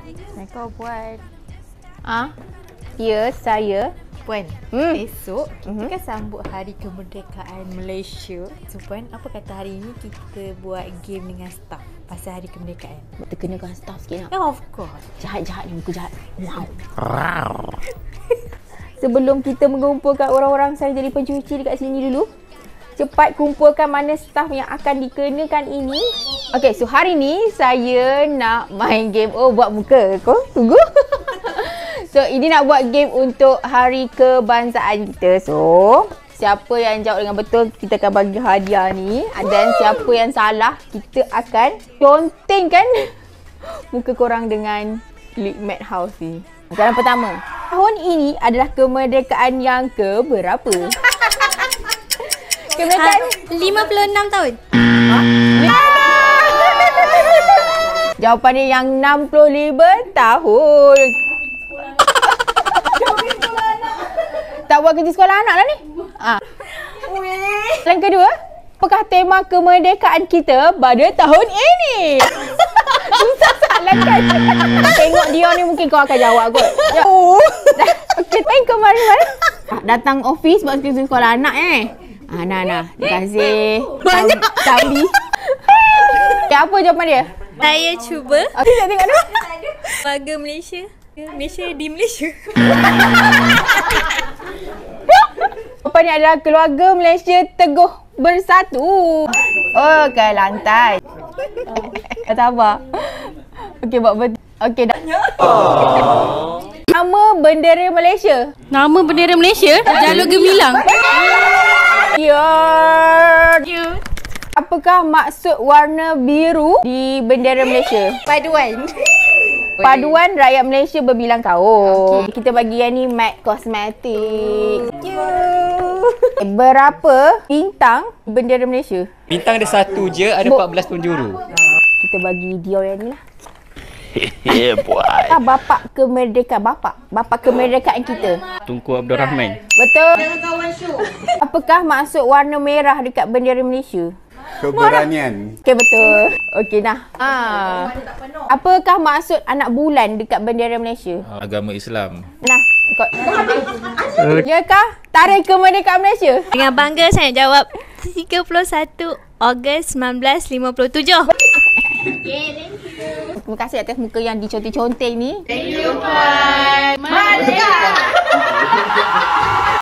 Kau buat. Ya, saya. Puan, esok kita kan sambut Hari Kemerdekaan Malaysia. So Puan, apa kata hari ini kita buat game dengan staff pasal Hari Kemerdekaan? Terkenakan staff sikit nak. Of course. Jahat-jahat ni, muka jahat. Wow. Sebelum kita mengumpulkan orang-orang saya jadi pencuci dekat sini dulu, cepat kumpulkan mana staff yang akan dikenakan ini. Okay, so hari ni saya nak main game. Oh, buat muka. Kau tunggu. So, ini nak buat game untuk Hari Kebangsaan kita. So, siapa yang jawab dengan betul, kita akan bagi hadiah ni. Dan siapa yang salah, kita akan contengkan muka korang dengan lip matte house ni. Soalan pertama. Tahun ini adalah kemerdekaan yang ke berapa? Kemerdekaan 56 tahun. Jawapan dia yang 65 tahun. Tak buat kerja sekolah anak lah ni. Yang kedua, apakah tema kemerdekaan kita pada tahun ini? Susah soalan kan? Tengok dia ni mungkin kau akan jawab kot. Okey, main ke mana-mana? Datang office buat kerja sekolah anak Nah. Terima kasih. Banyak. Tambi. Okay, apa jawapan dia? Saya cuba. Okey, nak tengok dulu. Warga Malaysia. Malaysia di Malaysia. Jawapan dia adalah keluarga Malaysia teguh bersatu. Oh, ke lantai. Tak sabar. Okey, buat betul. Okey, dah. Nama bendera Malaysia. Nama bendera Malaysia? Jalur Gemilang. Ya. Apakah maksud warna biru di bendera Malaysia? Paduan. Paduan rakyat Malaysia berbilang kaum. Okay. Kita bagi yang ni matte kosmetik. Berapa bintang bendera Malaysia? Bintang dia satu je, ada 14 penjuru. Kita bagi dia yang ni lah. Boy. Bapak kemerdekaan. Bapak kemerdekaan kita. Tunku Abdul Rahman. Betul. Apakah maksud warna merah dekat bendera Malaysia? Keberanian. Okey, betul. Okey, nah. Apakah maksud anak bulan dekat bendera Malaysia? Agama Islam. Nah, kau. Ya kah? Tarikh kemerdekaan Malaysia. Dengan bangga saya jawab 31 Ogos 1957. Terima kasih atas muka yang diconteng-conteng ni. Thank you, Puan. Merdeka!